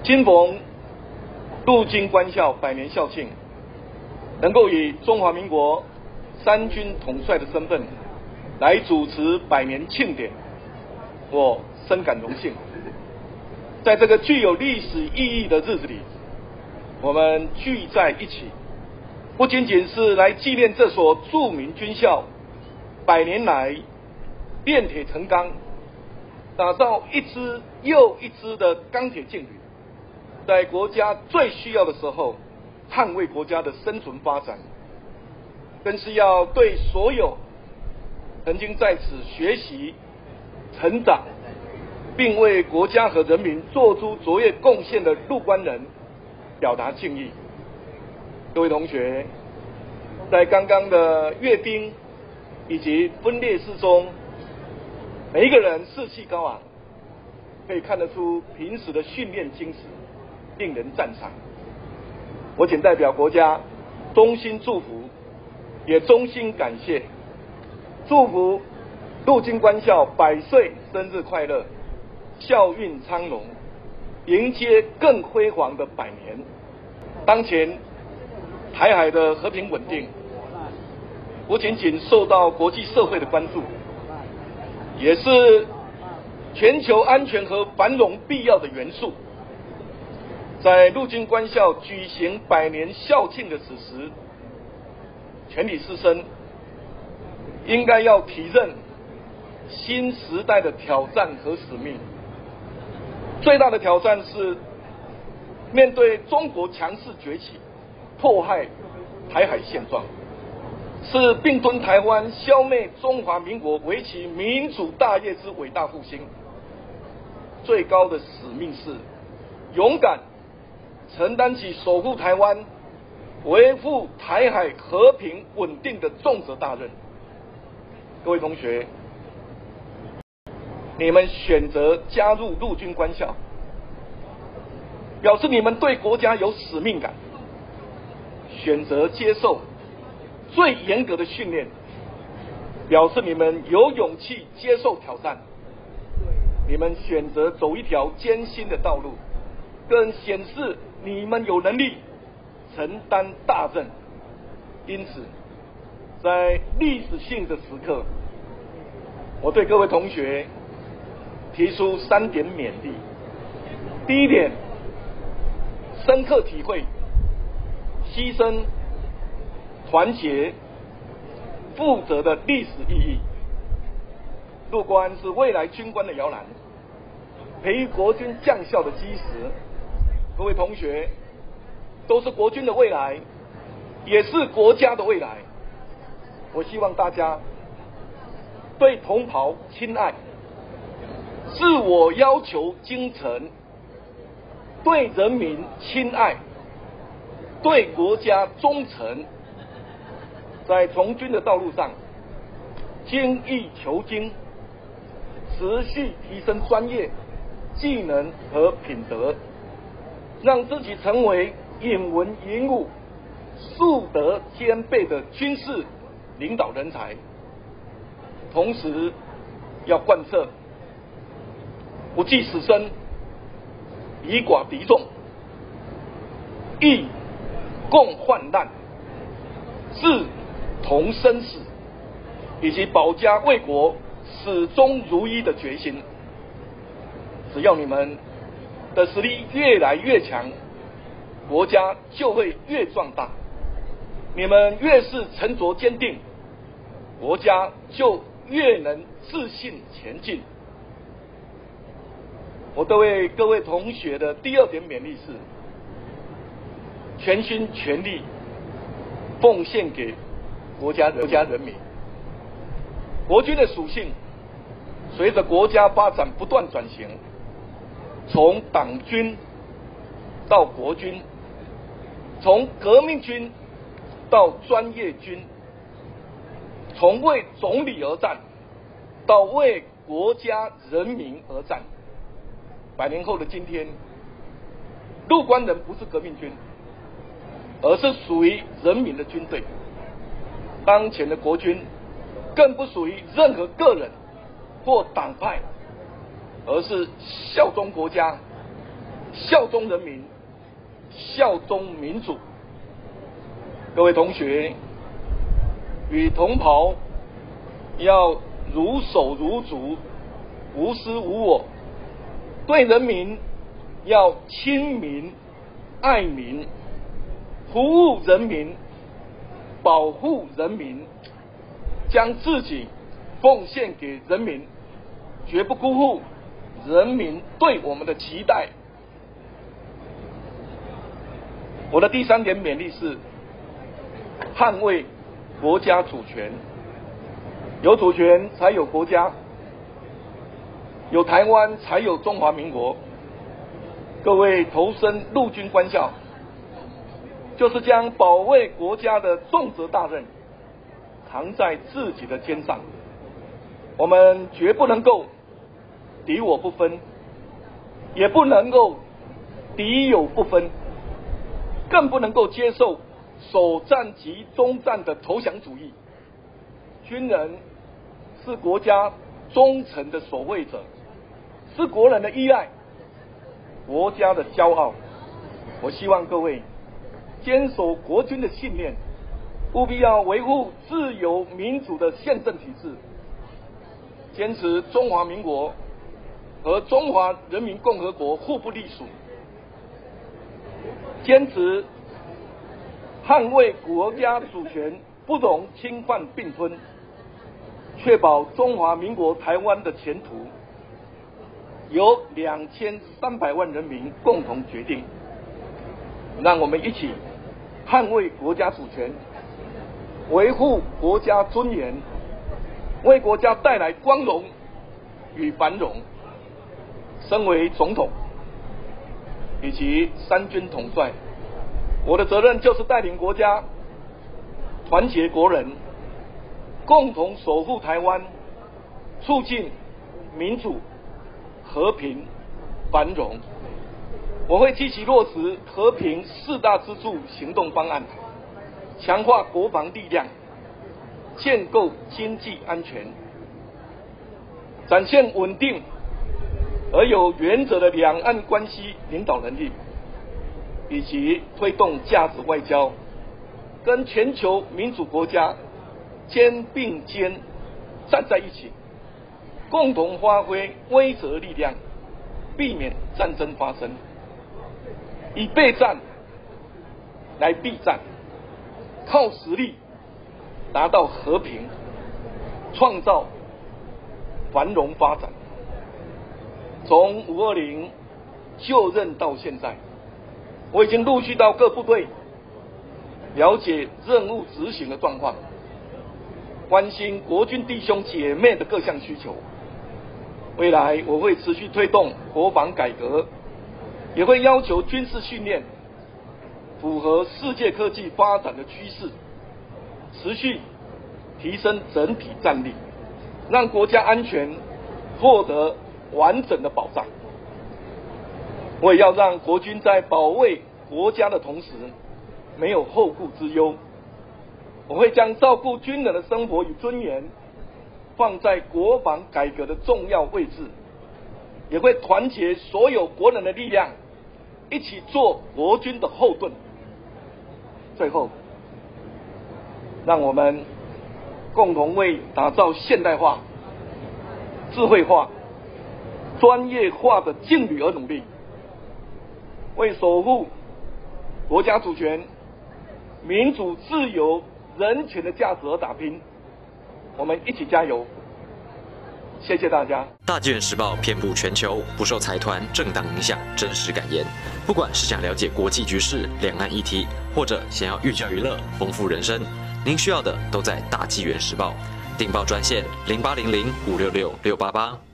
今逢陆军官校100年校庆，能够以中华民国3军统帅的身份来主持100年庆典，我深感荣幸。在这个具有历史意义的日子里，我们聚在一起，不仅仅是来纪念这所著名军校100年来炼铁成钢，打造一支又一支的钢铁劲旅，在国家最需要的时候捍卫国家的生存发展，更是要对所有曾经在此学习、成长，并为国家和人民做出卓越贡献的陆官人表达敬意。各位同学，在刚刚的阅兵以及分列式中，每一个人士气高昂，可以看得出平时的训练精神令人赞赏。我仅代表国家衷心祝福，也衷心感谢，祝福陆军官校100岁生日快乐，校运昌隆，迎接更辉煌的100年。当前台海的和平稳定，不仅仅受到国际社会的关注，也是全球安全和繁荣必要的元素。在陆军官校举行100年校庆的此时，全体师生应该要体认新时代的挑战和使命。最大的挑战是面对中国强势崛起，迫害台海现状，是并吞台湾，消灭中华民国为其民主大业之伟大复兴。最高的使命是勇敢承担起守护台湾、维护台海和平稳定的重责大任。各位同学，你们选择加入陆军官校，表示你们对国家有使命感；选择接受最严格的训练，表示你们有勇气接受挑战；你们选择走一条艰辛的道路，更显示你们有能力承担大任。因此，在历史性的时刻，我对各位同学提出3点勉励。第一点，深刻体会牺牲、团结、负责的历史意义。陆官是未来军官的摇篮，培育国军将校的基石。各位同学都是国军的未来，也是国家的未来。我希望大家对同袍亲爱，自我要求精诚，对人民亲爱，对国家忠诚，在从军的道路上精益求精，持续提升专业、技能和品德，让自己成为引文引武、素德兼备的军事领导人才。同时要贯彻不计死生、以寡敌众、义共患难、志同生死，以及保家卫国、始终如一的决心。只要你们的实力越来越强，国家就会越壮大；你们越是沉着坚定，国家就越能自信前进。我对各位同学的第2点勉励是，全心全力奉献给国家人民。国军的属性随着国家发展不断转型，从党军到国军，从革命军到专业军，从为总理而战到为国家人民而战。100年后的今天，陆官人不是革命军，而是属于人民的军队。当前的国军更不属于任何个人或党派，而是效忠国家、 效忠人民，效忠民主。各位同学，与同袍要如手如足，无私无我；对人民要亲民、爱民，服务人民，保护人民，将自己奉献给人民，绝不辜负人民对我们的期待。我的第3点勉励是捍卫国家主权。有主权才有国家，有台湾才有中华民国。各位投身陆军官校，就是将保卫国家的重责大任扛在自己的肩上。我们绝不能够敌我不分，也不能够敌友不分，更不能够接受首战及终战的投降主义。军人是国家忠诚的守卫者，是国人的依赖，国家的骄傲。我希望各位坚守国军的信念，务必要维护自由民主的宪政体制，坚持中华民国和中华人民共和国互不隶属，坚持捍卫国家主权，不容侵犯并吞，确保中华民国台湾的前途由2300万人民共同决定。让我们一起捍卫国家主权，维护国家尊严，为国家带来光荣与繁荣。身为总统以及3军统帅，我的责任就是带领国家团结国人，共同守护台湾，促进民主、和平、繁荣。我会积极落实和平4大支柱行动方案，强化国防力量，建构经济安全，展现稳定而有原则的两岸关系领导能力，以及推动价值外交，跟全球民主国家肩并肩站在一起，共同发挥威慑力量，避免战争发生，以备战来避战，靠实力达到和平，创造繁荣发展。从520就任到现在，我已经陆续到各部队了解任务执行的状况，关心国军弟兄姐妹的各项需求。未来我会持续推动国防改革，也会要求军事训练符合世界科技发展的趋势，持续提升整体战力，让国家安全获得完整的保障。我也要让国军在保卫国家的同时没有后顾之忧。我会将照顾军人的生活与尊严放在国防改革的重要位置，也会团结所有国人的力量，一起做国军的后盾。最后，让我们共同为打造现代化、智慧化、专业化的劲旅而努力，为守护国家主权、民主、自由、人权的价值而打拼。我们一起加油！谢谢大家。 大纪元时报遍布全球，不受财团、政党影响，真实感言。不管是想了解国际局势、两岸议题，或者想要寓教于乐、丰富人生，您需要的都在大纪元时报。订报专线0800566688。